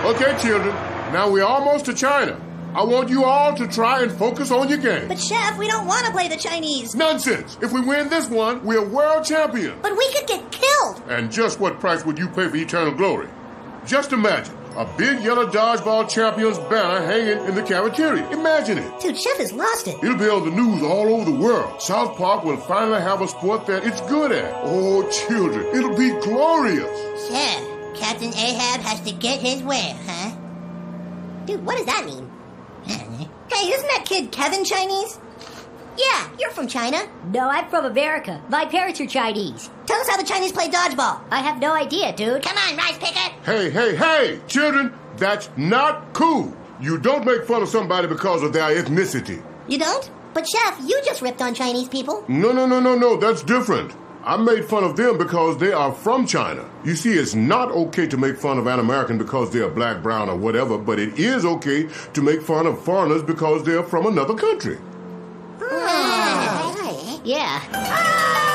Okay, children, now we're almost to China. I want you all to try and focus on your game. But, Chef, we don't want to play the Chinese. Nonsense! If we win this one, we're world champions. But we could get killed. And just what price would you pay for eternal glory? Just imagine a big yellow dodgeball champion's banner hanging in the cafeteria. Imagine it. Dude, Chef has lost it. It'll be on the news all over the world. South Park will finally have a sport that it's good at. Oh, children, it'll be glorious. Chef, Captain Ahab has to get his way, huh? Dude, what does that mean? Hey, isn't that kid Kevin Chinese? Yeah, you're from China. No, I'm from America. My parents are Chinese. Tell us how the Chinese play dodgeball. I have no idea, dude. Come on, Rice Picker. Hey, children, that's not cool. You don't make fun of somebody because of their ethnicity. You don't? But, Chef, you just ripped on Chinese people. No, that's different. I made fun of them because they are from China. You see, it's not okay to make fun of an American because they're black, brown, or whatever, but it is okay to make fun of foreigners because they're from another country. Yeah.